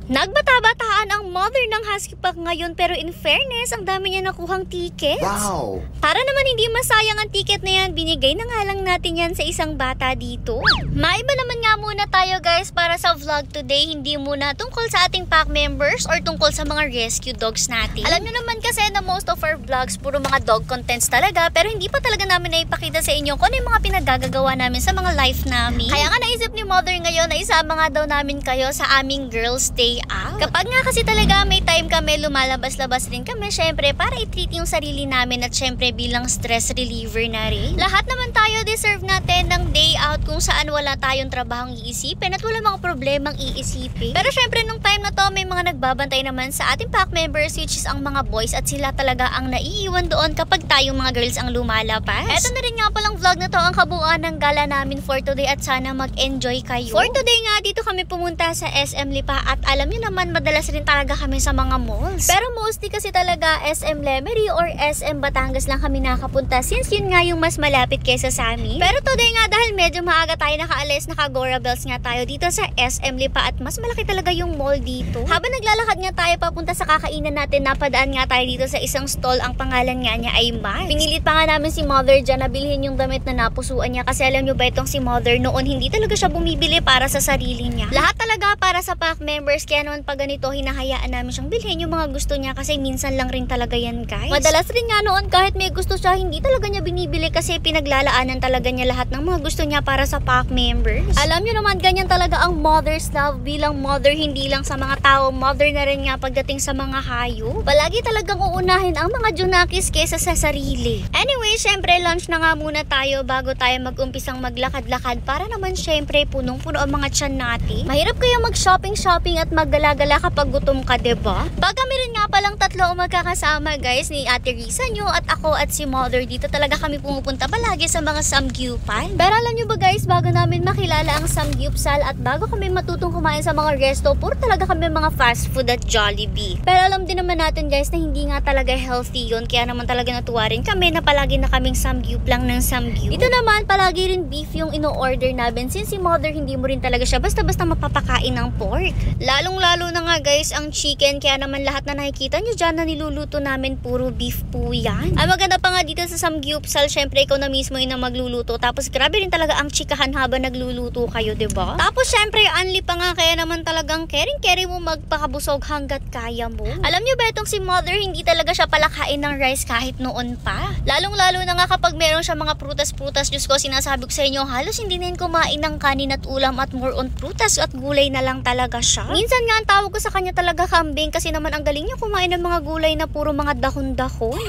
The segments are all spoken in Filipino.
Nagbata-bataan ang mother ng Husky Pack ngayon pero in fairness, ang dami niya nakuhang tickets. Wow! Para naman hindi masayang ang ticket na yan, binigay na nga lang natin yan sa isang bata dito. Maiba naman nga muna tayo guys para sa vlog today, hindi muna tungkol sa ating pack members or tungkol sa mga rescue dogs natin. Alam nyo naman kasi na most of our vlogs puro mga dog contents talaga, pero hindi pa talaga namin naipakita sa inyo kung ano yung mga pinagagagawa namin sa mga life namin. Kaya nga naisip ni mother ngayon na isama nga daw namin kayo sa aming girls day out. Kapag nga kasi talaga may time kami, lumalabas-labas rin kami, syempre para i-treat yung sarili namin at syempre bilang stress reliever na rin. Lahat naman tayo deserve natin ng day out kung saan wala tayong trabahong iisipin at wala mga problemang iisipin. Pero syempre nung time na to may mga nagbabantay naman sa ating pack members which is ang mga boys at sila talaga ang naiiwan doon kapag tayong mga girls ang lumalabas. Eto na rin nga palang vlog na to ang kabuuan ng gala namin for today at sana mag-enjoy kayo. For today nga dito kami pumunta sa SM Lipa at alam niyo naman madalas rin talaga kami sa mga malls. Pero mostly kasi talaga SM Lemery or SM Batangas lang kami nakapunta since yun nga yung mas malapit kaysa sa amin. Pero today nga dahil medyo maaga tayo nakaalis, naka-Agora Bells nga tayo dito sa SM Lipa at mas malaki talaga yung mall dito. Habang naglalakad nga tayo papunta sa kakainan natin, napadaan nga tayo dito sa isang stall, ang pangalan nga niya ay Mars. Pinilit pa nga namin si mother dyan na bilhin yung damit na napusuan niya kasi alam nyo ba itong si mother noon hindi talaga siya bumibili para sa sarili niya. Lahat talaga para sa pack members, kaya noon pag ganito hinahayaan namin siyang bilhin yung mga gusto niya kasi minsan lang rin talaga yan guys. Madalas rin nga noon kahit may gusto siya hindi talaga niya binibili kasi pinaglalaanan talaga niya lahat ng mga gusto niya para sa pack members. Alam niyo naman ganyan talaga ang mother's love bilang mother, hindi lang sa mga tao, mother na rin nga pagdating sa mga hayop. Palagi talagang uunahin ang mga junakis kesa sa sarili. Anyway, syempre lunch na nga muna tayo bago tayo mag-umpisang maglakad-lakad para naman syempre punong-puno ang mga tiyan natin. Mahirap kaya mag-shopping at maggala-gala kapag gutom ka, diba? Pag kami rin nga palang tatlo ang magkakasama guys, ni Ate Risa nyo at ako at si mother, dito talaga kami pumupunta palagi sa mga samgyupan. Pero alam nyo ba guys, bago namin makilala ang samgyupsal at bago kami matutong kumain sa mga resto, puro talaga kami mga fast food at Jollibee. Pero alam din naman natin guys na hindi nga talaga healthy yun, kaya naman talaga natuwa rin kami na palagi na kaming samgyup lang ng samgyup. Dito naman palagi rin beef yung ino-order namin since si mother hindi mo rin talaga siya basta-basta mapapakain ng pork. Lalong-lalo na nga guys ang chicken, kaya naman lahat na nakikita nyo dyan na niluluto namin puro beef po yan. Ang maganda pa nga dito sa samgyupsal, syempre ikaw na mismo yung magluluto, tapos grabe rin talaga ang chikahan habang nagluluto kayo, diba? Tapos syempre unli pa nga, kaya naman talagang caring mo magpakabusog hanggat kaya mo. Alam nyo ba itong si mother hindi talaga siya palakain ng rice kahit noon pa? Lalong-lalo na nga kapag meron siya mga prutas, Diyos ko, sinasabi ko sa inyo, halos hindi na yun kumain ng kanin at ulam at more on prutas at gulay na lang talaga siya. Minsan nga ang tawag ko sa kanya talaga kambing kasi naman ang galing niya kumain ng mga gulay na puro mga dahon-dahon.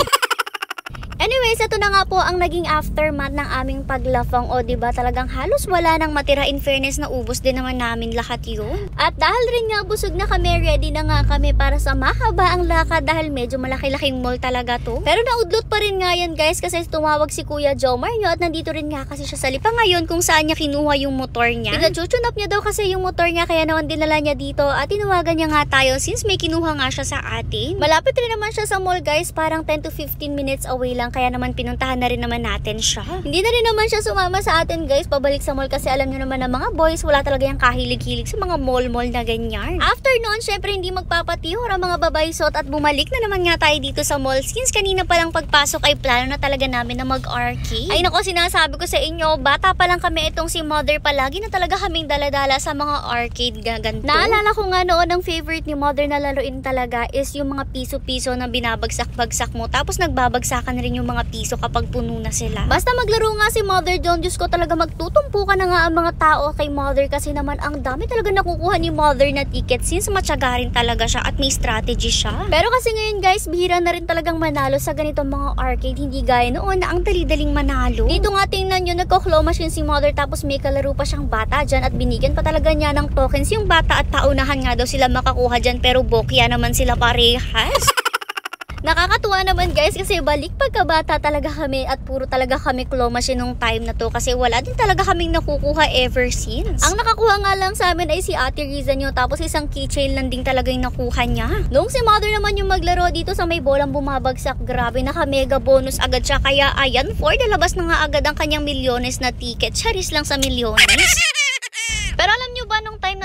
Anyways, ito na nga po ang naging aftermath ng aming paglafang. O diba talagang halos wala nang matira, in fairness na ubos din naman namin lahat yun. At dahil rin nga busog na kami, ready na nga kami para sa mahaba ang lakad dahil medyo malaki-laking mall talaga to. Pero naudlot pa rin nga yan guys kasi tumawag si Kuya Jomar nyo at nandito rin nga kasi siya sa Lipa ngayon kung saan niya kinuha yung motor niya. Pinachuchunap niya daw kasi yung motor niya kaya naman dinala niya dito at tinawagan niya nga tayo since may kinuha nga siya sa atin. Malapit rin naman siya sa mall guys, parang 10 to 15 minutes away lang, kaya naman pinuntahan na rin naman natin siya. Hindi na rin naman siya sumama sa atin guys pabalik sa mall kasi alam nyo naman na mga boys wala talaga yung kahilig-hilig sa mga mall na ganyan. After noon, syempre hindi magpapatihor ang mga babaysot at bumalik na naman nga tayo dito sa mall since kanina palang pagpasok ay plano na talaga namin na mag-arcade. Ay nako, sinasabi ko sa inyo, bata pa lang kami itong si mother palagi na talaga kaming daladala sa mga arcade gaganto. Naalala ko nga noon ang favorite ni mother na laruin talaga is yung mga piso-piso na binabagsak-bagsak mo tapos nagbabagsakan rin yung mga piso kapag puno na sila. Basta maglaro nga si mother John, Diyos ko talaga magtutumpukan na nga ang mga tao kay mother kasi naman ang dami talaga nakukuha ni mother na ticket since matyaga rin talaga siya at may strategy siya. Pero kasi ngayon guys, bihira na rin talagang manalo sa ganitong mga arcade, hindi gaya noon na ang dali-daling manalo. Dito nga tingnan nyo, nagko-claw machine si mother tapos may kalaro pa siyang bata dyan at binigyan pa talaga niya ng tokens yung bata at paunahan nga daw sila makakuha dyan pero bokya naman sila parehas. Nakakatuwa naman guys kasi balik pagkabata talaga kami at puro talaga kami claw machine nung time na to kasi wala din talaga kaming nakukuha ever since. Ang nakakuha nga lang sa amin ay si Ate Riza nyo tapos isang keychain lang din talaga yung nakuha niya. Nung si mother naman yung maglaro dito sa may bolang bumabagsak, grabe naka mega bonus agad siya kaya ayan, for the labas na nga agad ang kanyang milyones na ticket. Charis lang sa milyones. Pero alam nyo ba nung time na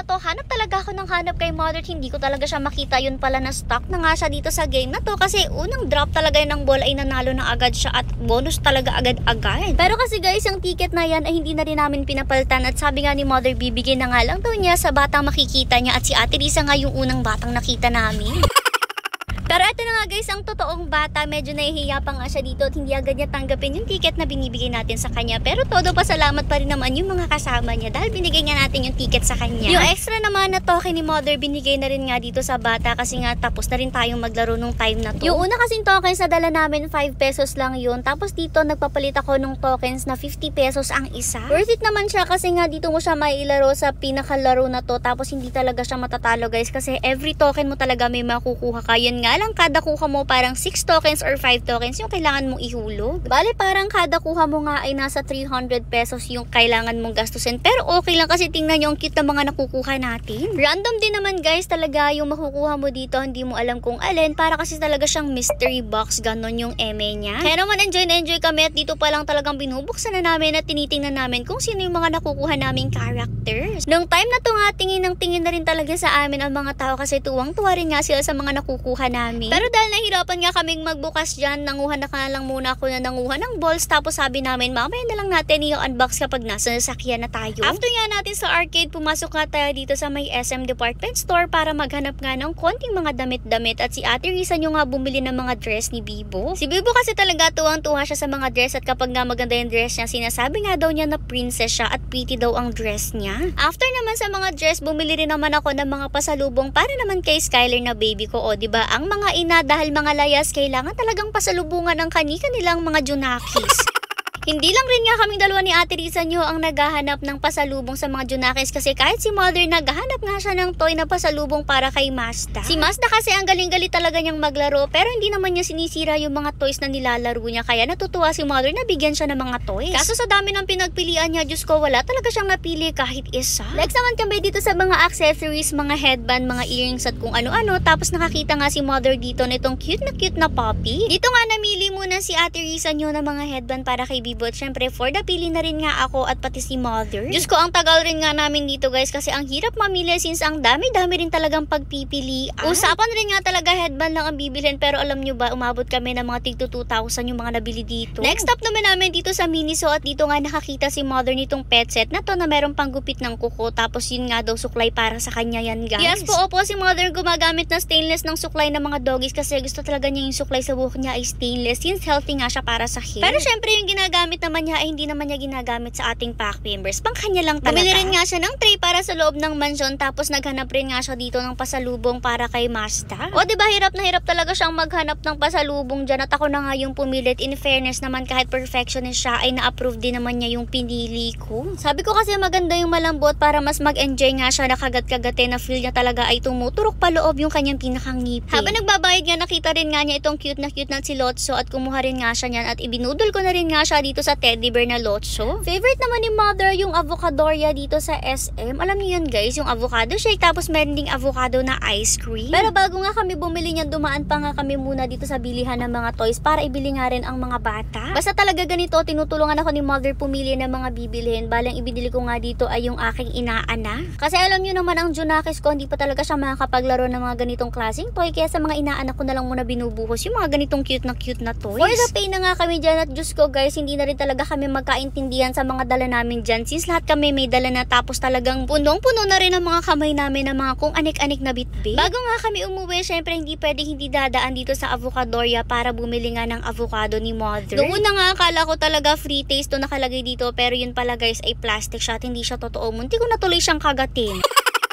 na to, hanap talaga ako ng hanap kay Mother. Hindi ko talaga siya makita. Yun pala na stock na nga siya dito sa game na to. Kasi unang drop talaga yun ng ball ay nanalo na agad siya at bonus talaga agad-agad. Pero kasi guys, yung ticket na yan ay hindi na rin namin pinapalitan. At sabi nga ni Mother, bibigyan na nga lang daw niya sa batang makikita niya. At si Ate Risa nga yung unang batang nakita namin. Pero ito na nga guys, ang totoong bata, medyo nahihiya pa nga siya dito at hindi agad niya tanggapin yung ticket na binibigay natin sa kanya. Pero todo pasalamat pa rin naman yung mga kasama niya dahil binigay nga natin yung ticket sa kanya. Yung extra naman na token ni Mother, binigay na rin nga dito sa bata kasi nga tapos na rin tayong maglaro nung time na to. Yung una kasing tokens na dala namin, 5 pesos lang yun. Tapos dito nagpapalit ako nung tokens na 50 pesos ang isa. Worth it naman siya kasi nga dito mo siya mailaro sa pinakalaro na to. Tapos hindi talaga siya matatalo guys kasi every token mo talaga may makukuha ka. Yun nga lang, kada kuha mo parang 6 tokens or 5 tokens yung kailangan mong ihulog. Bale parang kada kuha mo nga ay nasa 300 pesos yung kailangan mong gastusin. Pero okay lang kasi tingnan nyo ang cute na mga nakukuha natin. Random din naman guys talaga yung makukuha mo dito. Hindi mo alam kung alin. Para kasi talaga siyang mystery box. Ganon yung eme niya. Kaya naman enjoy na enjoy kami at dito pa lang talagang binubuksan na namin at tinitingnan namin kung sino yung mga nakukuha naming characters. Nung time na to nga, tingin na rin talaga sa amin ang mga tao kasi tuwang-tuwa rin nga sila sa mga nakukuha namin. Pero dahil nahirapan nga kaming magbukas dyan, nanguha na ka lang muna ako na nanguha ng balls. Tapos sabi namin, mamaya na lang natin i-unbox kapag nasa sasakyan na tayo. After nga natin sa arcade, pumasok nga tayo dito sa may SM Department Store para maghanap nga ng konting mga damit-damit. At si Ate Risa nyo nga bumili ng mga dress ni Bibo. Si Bibo kasi talaga tuwang-tuwa siya sa mga dress at kapag nga maganda yung dress niya, sinasabi nga daw niya na princess siya at pretty daw ang dress niya. After naman sa mga dress, bumili rin naman ako ng mga pasalubong para naman kay Skyler na baby ko. O diba, ang mga ina dahil mga layas, kailangan talagang pasalubungan ng kanilang mga junakis. Hindi lang rin nga kaming dalawa ni Ate Risa nyo ang naghahanap ng pasalubong sa mga junakis kasi kahit si Mother naghahanap nga siya ng toy na pasalubong para kay Mazda. Si Mazda kasi ang galing-galing talaga niyang maglaro pero hindi naman niya sinisira yung mga toys na nilalaro niya kaya natutuwa si Mother na bigyan siya ng mga toys. Kaso sa dami ng pinagpilian niya, Diyos ko, wala talaga siyang napili kahit isa. Next naman kami dito sa mga accessories, mga headband, mga earrings at kung ano-ano. Tapos nakakita nga si Mother dito nitong cute na puppy. Dito nga namili muna si Ate Risa nyo ng mga headband para kay Bibo. At syempre, for the pili na rin nga ako at pati si Mother. Diyos ko, ang tagal rin nga namin dito guys kasi ang hirap mamili since ang dami-dami rin talagang pagpipilian. Usapan rin nga talaga headband lang ang bibilhin pero alam nyo ba, umabot kami ng mga tigto 2,000 yung mga nabili dito. Next stop naman namin dito sa Miniso at dito nga nakakita si Mother nitong pet set na to na merong panggupit ng kuko tapos yun nga daw suklay para sa kanya yan guys. Yes po, opo, si Mother gumagamit ng stainless ng suklay ng mga doggies kasi gusto talaga niya yung suklay sa buhok niya ay stainless since healthy nga siya para sa hair. Pero syempre yung ginagamit naman niya ay hindi naman niya ginagamit sa ating pack members. Pang kanya lang talaga. Bumili rin nga siya ng tray para sa loob ng mansion tapos naghanap rin nga siya dito ng pasalubong para kay Mazda. O diba hirap na hirap talaga siyang maghanap ng pasalubong dyan at ako na nga yung pumilit. In fairness naman kahit perfectionist siya ay na-approve din naman niya yung pinili ko. Sabi ko kasi maganda yung malambot para mas mag-enjoy nga siya na kagat-kagate na feel niya talaga ay tumuturok pa loob yung kanyang pinakang ngipin. Habang nagbabayad nga nakita rin nga niya itong cute na si Lotso at kumuha rin nga siya niyan at ibinudol ko na rin nga siya dito sa teddy bear na Lotso. Favorite naman ni Mother yung avocadoria dito sa SM. Alam niyo yun guys, yung avocado shake tapos meron ding avocado na ice cream. Pero bago nga kami bumili niyan, dumaan pa nga kami muna dito sa bilihan ng mga toys para ibili nga rin ang mga bata. Basta talaga ganito, tinutulungan ako ni Mother pumili ng mga bibilhin. Balang ibinili ko nga dito ay yung aking inaana. Kasi alam niyo naman ang junakis ko, hindi pa talaga siya makakapaglaro ng mga ganitong klaseng toy. Kaya sa mga inaanak ko na lang muna binubuhos yung mga ganitong cute na toys. For the pay na nga kami dyan at Diyos ko guys, hindi na rin talaga kami magkaintindihan sa mga dala namin dyan. Since lahat kami may dala na tapos talagang punong-puno na rin ang mga kamay namin ng mga kung anik-anik na bitbit. Bago nga kami umuwi, syempre hindi pwedeng hindi dadaan dito sa avocadoria para bumili nga ng avocado ni Mother. Noong una nga akala ko talaga free taste to nakalagay dito pero yun pala guys ay plastic siya at hindi siya totoo. Munti ko na tuloy siyang kagatin.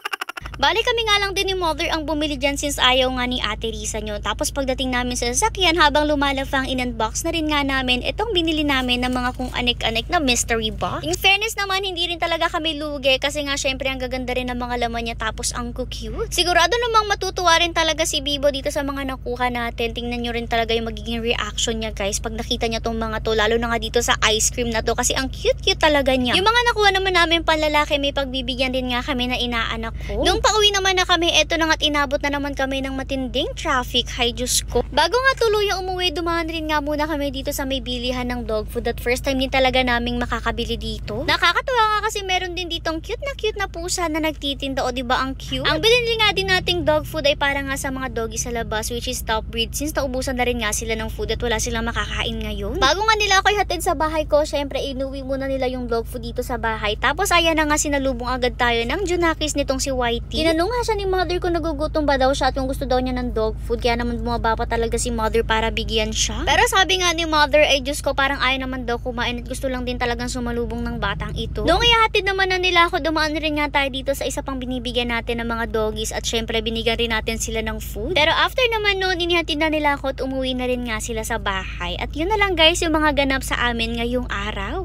Bali kami nga lang din ni Mother ang bumili dyan since ayaw nga ni Ate Risa nyo. Tapos pagdating namin sa sasakyan habang lumalafang in-unbox na rin nga namin itong binili namin ng mga kung anik-anik na mystery box. In fairness naman hindi rin talaga kami lugi kasi nga syempre ang gaganda rin ng mga laman niya tapos ang cute. Sigurado namang matutuwa rin talaga si Bibo dito sa mga nakuha natin. Tingnan nyo rin talaga yung magiging reaction niya guys pag nakita niya tong mga to, lalo na nga dito sa ice cream na to kasi ang cute talaga niya. Yung mga nakuha naman namin panlalaki may pagbibigyan din nga kami na inaanak ko. Nung makauwi naman na kami, eto na nga't inabot na naman kami ng matinding traffic. Hay Diyos ko. Bago nga tuluyang umuwi, dumaan rin nga muna kami dito sa may bilihan ng dog food. At first time din talaga naming makakabili dito. Nakakatuwa nga kasi meron din ditong cute na pusa na nagtitinda. O diba ang cute? Ang binili nga din nating dog food ay para nga sa mga doggy sa labas, which is top breed, since naubusan na rin nga sila ng food at wala silang makakain ngayon. Bago nga nila ako'y hatid sa bahay ko, syempre inuwi muna nila yung dog food dito sa bahay. Tapos ayan na nga, sinalubong agad tayo ng Junakis nitong si Whitey. Tinanong nga siya ni mother kung nagugutom ba daw siya at kung gusto daw niya ng dog food. Kaya naman bumaba pa talaga si mother para bigyan siya. Pero sabi nga ni mother ay Diyos ko, parang ayaw naman daw kumain at gusto lang din talagang sumalubong ng batang ito. Nung ihatid naman na nila ako, dumaan rin nga tayo dito sa isa pang binibigyan natin ng mga doggies at syempre binigyan rin natin sila ng food. Pero after naman noon, inihatid na nila ako at umuwi na rin nga sila sa bahay. At yun na lang guys yung mga ganap sa amin ngayong araw.